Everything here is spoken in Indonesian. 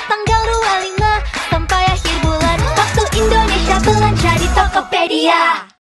tanggal 25 sampai akhir bulan. Waktu Indonesia belanja di Tokopedia.